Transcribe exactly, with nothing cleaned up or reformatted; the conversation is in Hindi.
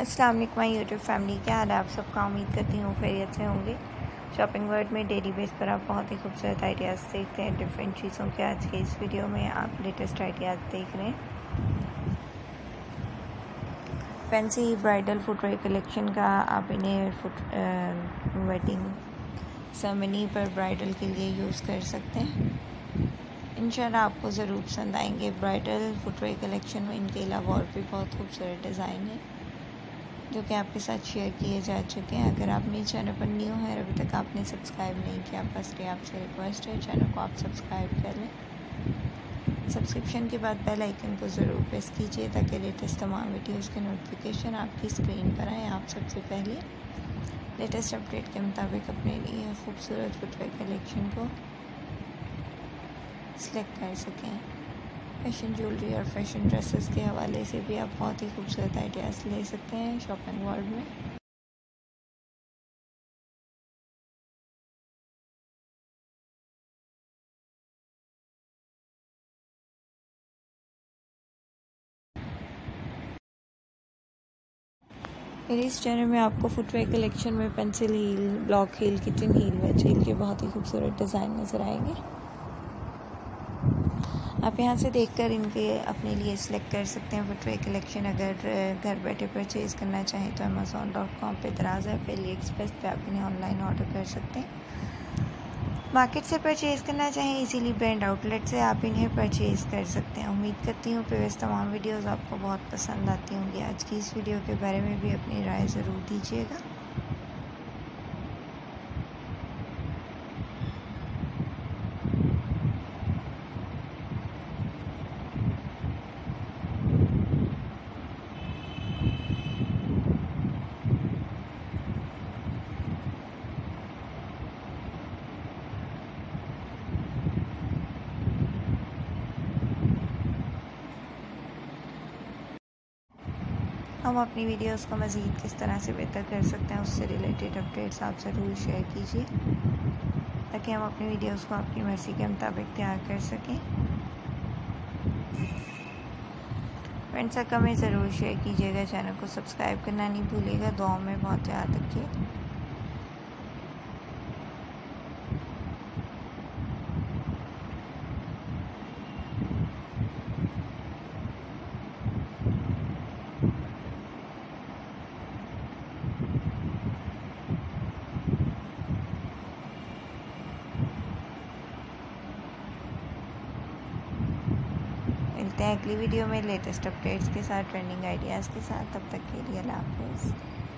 अस्सलाम वालेकुम माय यूट्यूब फैमिली, क्या हाल है आप सबका। उम्मीद करती हूँ खैरियत से होंगे। शॉपिंग वर्ल्ड में डेली बेस पर आप बहुत ही खूबसूरत आइडियाज़ देखते हैं डिफरेंट चीज़ों के। आज के इस वीडियो में आप लेटेस्ट आइडियाज़ देख रहे हैं। फैंसी ब्राइडल फुटवेयर कलेक्शन का आप इन्हें फुट वेडिंग सेरेमनी पर ब्राइडल के लिए यूज़ कर सकते हैं। इंशाल्लाह आपको ज़रूर पसंद आएंगे। ब्राइडल फुटवेयर कलेक्शन में इनके अलावा और भी बहुत खूबसूरत डिज़ाइन है जो कि आपके साथ शेयर किए जा चुके हैं। अगर आप मेरे चैनल पर न्यू हैं, अभी तक आपने सब्सक्राइब नहीं किया, बस ये आपसे रिक्वेस्ट है चैनल को आप सब्सक्राइब कर लें। सब्सक्रिप्शन के बाद बेल आइकन को ज़रूर प्रेस कीजिए ताकि लेटेस्ट तमाम वीडियोज़ के नोटिफिकेशन आपकी स्क्रीन पर आए। आप सबसे पहले लेटेस्ट अपडेट के मुताबिक अपने लिए खूबसूरत फुटवेयर कलेक्शन को सिलेक्ट कर सकें। फैशन ज्वेलरी और फैशन ड्रेसेस के हवाले से भी आप बहुत ही खूबसूरत आइडियाज़ ले सकते हैं शॉपिंग वर्ल्ड में। मेरे इस चैनल में आपको फुटवेयर कलेक्शन में pencil heel, block heel, kitchen heel, wedge heel के बहुत ही खूबसूरत डिज़ाइन नज़र आएंगे। आप यहाँ से देखकर इनके अपने लिए सिलेक्ट कर सकते हैं फुटवेयर कलेक्शन। अगर घर बैठे परचेज़ करना चाहें तो अमेज़ॉन डॉट कॉम पर दराज है, पे अली एक्सप्रेस पे आप इन्हें ऑनलाइन ऑर्डर कर सकते हैं। मार्केट से परचेज़ करना चाहें इजीली ब्रांड आउटलेट से आप इन्हें परचेज़ कर सकते हैं। उम्मीद करती हूँ प्रीवियस तमाम वीडियोज़ आपको बहुत पसंद आती होंगी। आज की इस वीडियो के बारे में भी अपनी राय ज़रूर दीजिएगा। हम अपनी वीडियोस को मज़ीद किस तरह से बेहतर कर सकते हैं उससे रिलेटेड अपडेट्स आप ज़रूर शेयर कीजिए ताकि हम अपनी वीडियोस को आपकी मर्ज़ी के मुताबिक तैयार कर सकें। फ्रेंड्स का कमेंट ज़रूर शेयर कीजिएगा, चैनल को सब्सक्राइब करना नहीं भूलिएगा। दुआओं में बहुत याद रखिए। मिलते हैं अगली वीडियो में लेटेस्ट अपडेट्स के साथ, ट्रेंडिंग आइडियाज़ के साथ। तब तक के लिए अल्लाह हाफ़िज़।